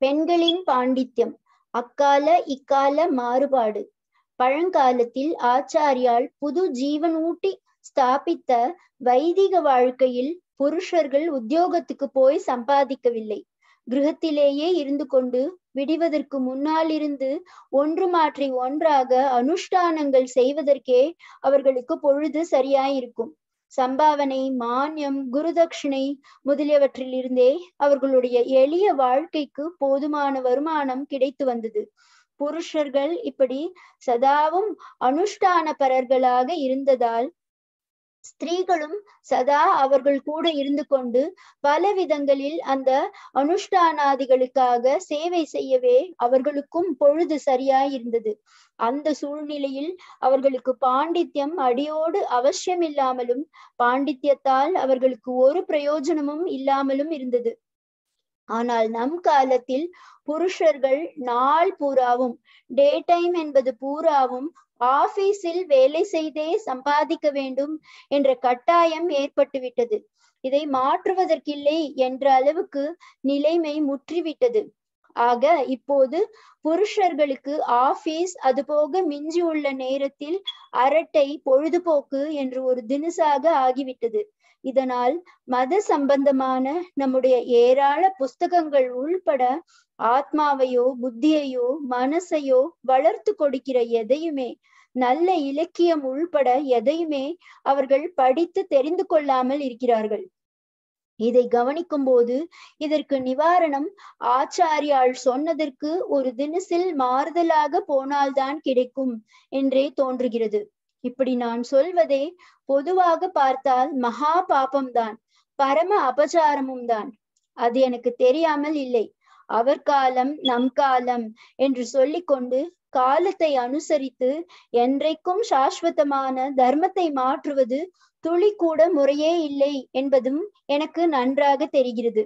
பெண்களின் பாண்டித்யம். அக்கால இக்கால மாறுபாடு. பழங்காலத்தில் ஆச்சாரியால் புது ஜீவன் ஊட்டி ஸ்தாபித்த வைதிக வாழ்க்கையில் புருஷர்கள் உத்தியோகத்துக்கு போய் சம்பாதிக்கவில்லை. கிரகத்திலேயே இருந்து கொண்டு விடுவதற்கு முன்னால் இருந்து ஒன்று மாற்றி ஒன்றாக அனுஷ்டானங்கள் செய்வதற்கே அவர்களுக்கு பொழுது சரியாயிருக்கும். சம்பாவனை, மானியம், குருதட்சிணை முதலியவற்றிலிருந்தே அவர்களுடைய எளிய வாழ்க்கைக்கு போதுமான வருமானம் கிடைத்து வந்தது. புருஷர்கள் இப்படி சதாவும் அனுஷ்டானபரர்களாக இருந்ததால் ஸ்திரீகளும் சதா அவர்கள் கூட இருந்து கொண்டு பல விதங்களில் அந்த அனுஷ்டானாதிகளுக்காக சேவை செய்யவே அவர்களுக்கும் பொழுது சரியாயிருந்தது. அந்த சூழ்நிலையில் அவர்களுக்கு பாண்டித்யம் அடியோடு அவசியமில்லாமலும் பாண்டித்யத்தால் அவர்களுக்கு ஒரு பிரயோஜனமும் இல்லாமலும் இருந்தது. ஆனால் நம் காலத்தில் புருஷர்கள் நாள் பூராவும், டே டைம் என்பது பூராவும் ஆபீஸில் வேலை செய்தே சம்பாதிக்க வேண்டும் என்ற கட்டாயம் ஏற்பட்டுவிட்டது. இதை மாற்றுவதற்கில்லை என்ற அளவுக்கு நிலைமை முற்றிவிட்டது. ஆக இப்போது புருஷர்களுக்கு ஆபீஸ், அதுபோக மிஞ்சியுள்ள நேரத்தில் அரட்டை, பொழுதுபோக்கு என்று ஒரு தினசாக ஆகிவிட்டது. இதனால் மத சம்பந்தமான நம்முடைய ஏராள புஸ்தகங்கள் உள்பட ஆத்மாவையோ புத்தியையோ மனசையோ வளர்த்து கொடுக்கிற எதையுமே, நல்ல இலக்கியம் உள்பட எதையுமே அவர்கள் படித்து தெரிந்து கொள்ளாமல் இருக்கிறார்கள். இதை கவனிக்கும் போது இதற்கு நிவாரணம் ஆச்சாரியால் சொன்னதற்கு ஒரு தினசில் மாறுதலாக போனால்தான் கிடைக்கும் என்றே தோன்றுகிறது. இப்படி நான் சொல்வதே பொதுவாக பார்த்தால் மகா பாபம்தான், பரம அபச்சாரமும் தான். அது எனக்கு தெரியாமல் இல்லை. அவர் காலம் நம் காலம் என்று சொல்லிக்கொண்டு காலத்தை அனுசரித்து என்றைக்கும் சாஸ்வதமான தர்மத்தை மாற்றுவது துளி கூட முறையே இல்லை என்பதும் எனக்கு நன்றாக தெரிகிறது.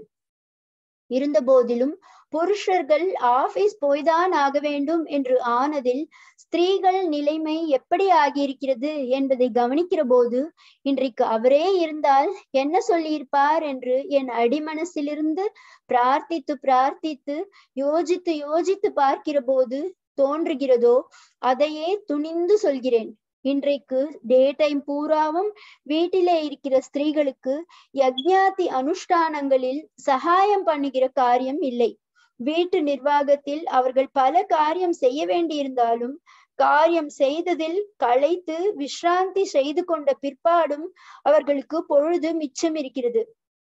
இருந்த போதிலும் புருஷர்கள் ஆபீஸ் போய்தான் ஆக வேண்டும் என்று ஆனதில் ஸ்திரீகள் நிலைமை எப்படி ஆகியிருக்கிறது என்பதை கவனிக்கிற போது, இன்றைக்கு அவரே இருந்தால் என்ன சொல்லியிருப்பார் என்று என் அடிமனசிலிருந்து பிரார்த்தித்து பிரார்த்தித்து யோசித்து யோசித்து பார்க்கிற போது தோன்றுகிறதோ அதையே துணிந்து சொல்கிறேன். இன்றைக்கு டே டைம் பூராவும் வீட்டிலே இருக்கிற ஸ்திரீகளுக்கு யக்ஞாதி அனுஷ்டானங்களில் சகாயம் பண்ணுகிற காரியம் இல்லை. வீட்டு நிர்வாகத்தில் அவர்கள் பல காரியம் செய்ய வேண்டியிருந்தாலும் காரியம் செய்ததில் களைத்து விஸ்ராந்தி செய்து கொண்ட பிற்பாடும் அவர்களுக்கு பொழுது மிச்சம் இருக்கிறது.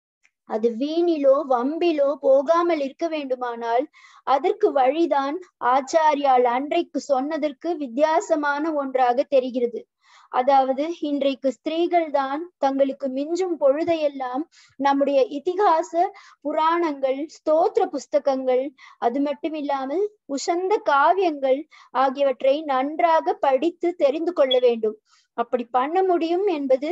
அது வீணிலோ வம்பிலோ போகாமல் இருக்க வேண்டுமானால் அதற்கு வழிதான் ஆச்சாரியால் அன்றைக்கு சொன்னதற்கு வித்தியாசமான ஒன்றாக தெரிகிறது. அதாவது இன்றைக்கு ஸ்திரீகள் தான் தங்களுக்கு மிஞ்சும் பொழுதையெல்லாம் நம்முடைய இதிகாச புராணங்கள், ஸ்தோத்திர புஸ்தகங்கள், அது மட்டுமில்லாமல் உசந்த காவியங்கள் ஆகியவற்றை நன்றாக படித்து தெரிந்து கொள்ள வேண்டும். அப்படி பண்ண முடியும் என்பது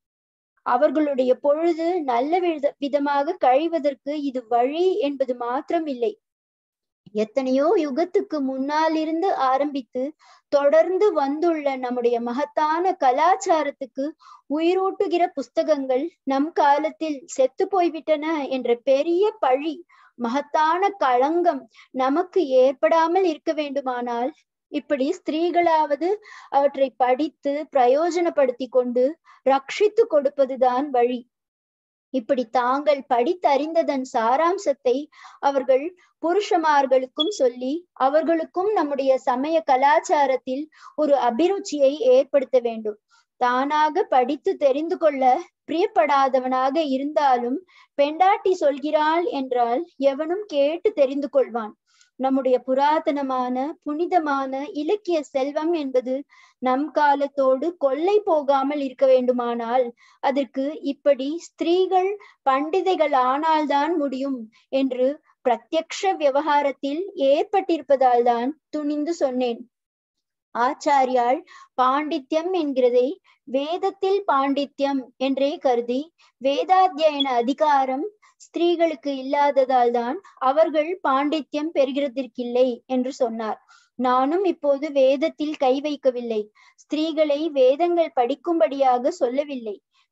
அவர்களுடைய பொழுது நல்ல விதமாக கழிவதற்கு இது வழி என்பது மாத்திரம் இல்லை. எத்தனையோ யுகத்துக்கு முன்னால் இருந்து ஆரம்பித்து தொடர்ந்து வந்துள்ள நம்முடைய மகத்தான கலாச்சாரத்துக்கு உயிரூட்டுகிற புஸ்தகங்கள் நம் காலத்தில் செத்து போய்விட்டன என்ற பெரிய பழி, மகத்தான களங்கம் நமக்கு ஏற்படாமல் இருக்க வேண்டுமானால் இப்படி ஸ்திரீகளாவது அவற்றை படித்து பிரயோஜனப்படுத்தி கொண்டு ரட்சித்து கொடுப்பதுதான் வழி. இப்படி தாங்கள் படித்தறிந்ததன் சாராம்சத்தை அவர்கள் புருஷமார்களுக்கும் சொல்லி அவர்களுக்கும் நம்முடைய சமய கலாச்சாரத்தில் ஒரு அபிருச்சியை ஏற்படுத்த வேண்டும். தானாக படித்து தெரிந்து கொள்ள பிரியப்படாதவனாக இருந்தாலும் பெண்டாட்டி சொல்கிறாள் என்றால் எவனும் கேட்டு தெரிந்து கொள்வான். நம்முடைய புராதனமான புனிதமான இலக்கிய செல்வம் என்பது நம் காலத்தோடு கொள்ளை போகாமல் இருக்க வேண்டுமானால் அதற்கு இப்படி ஸ்திரீகள் பண்டிதைகள் ஆனால்தான் முடியும் என்று பிரத்யக்ஷ விவகாரத்தில் ஏற்பட்டிருப்பதால் தான் துணிந்து சொன்னேன். ஆச்சாரியால் பாண்டித்யம் என்கிறதை வேதத்தில் பாண்டித்யம் என்றே கருதி வேதாத்தியன அதிகாரம் ஸ்திரீகளுக்கு இல்லாததால் தான் அவர்கள் பாண்டித்யம் பெறுகிறதற்கில்லை என்று சொன்னார். நானும் இப்போது வேதத்தில் கை வைக்கவில்லை, ஸ்திரீகளை வேதங்கள் படிக்கும்படியாக சொல்லவில்லை.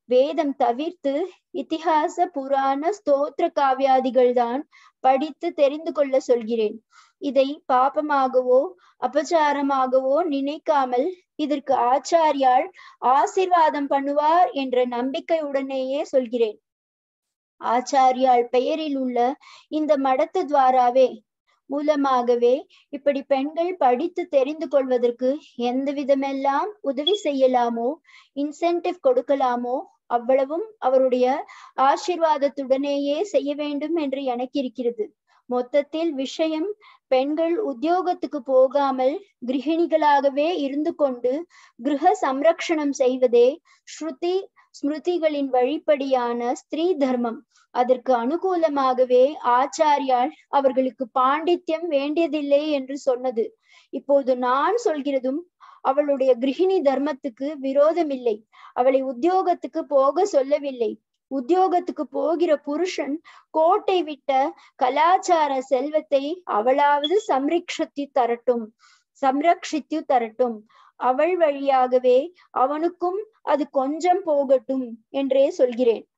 வேதம் தவிர்த்து இதிகாச புராண ஸ்தோத்திர காவியாதிகள் தான் படித்து தெரிந்து கொள்ள சொல்கிறேன். இதை பாபமாகவோ அபச்சாரமாகவோ நினைக்காமல் இதற்கு ஆச்சாரியால் ஆசீர்வாதம் பண்ணுவார் என்ற நம்பிக்கையுடனேயே சொல்கிறேன். ஆச்சாரியால் பெயரில் உள்ள இந்த மடத்து துவாராவே மூலமாகவே இப்படி பெண்கள் படித்து தெரிந்து கொள்வதற்கு எந்த விதமெல்லாம் உதவி செய்யலாமோ, இன்சென்டிவ் கொடுக்கலாமோ அவ்வளவும் அவருடைய ஆசீர்வாதத்துடனேயே செய்ய வேண்டும் என்று எனக்கு இருக்கிறது. மொத்தத்தில் விஷயம் பெண்கள் உத்தியோகத்துக்கு போகாமல் கிரகிணிகளாகவே இருந்து கொண்டு கிரக சம்ரக்ஷணம் செய்வதே ஸ்ருதி ஸ்மிருதிகளின் வழிப்படியான ஸ்திரீ தர்மம். அதற்கு அனுகூலமாகவே ஆச்சாரியால் அவர்களுக்கு பாண்டித்யம் வேண்டியதில்லை என்று சொன்னது. இப்போது நான் சொல்கிறதும் அவளுடைய கிரகிணி தர்மத்துக்கு விரோதமில்லை. அவளை உத்தியோகத்துக்கு போக சொல்லவில்லை. உத்தியோகத்துக்கு போகிற புருஷன் கோட்டை விட்ட கலாச்சார செல்வத்தை அவளாவது சம்ரக்ஷித்து தரட்டும். அவள் வழியாகவே அவனுக்கும் அது கொஞ்சம் போகட்டும் என்றே சொல்கிறேன்.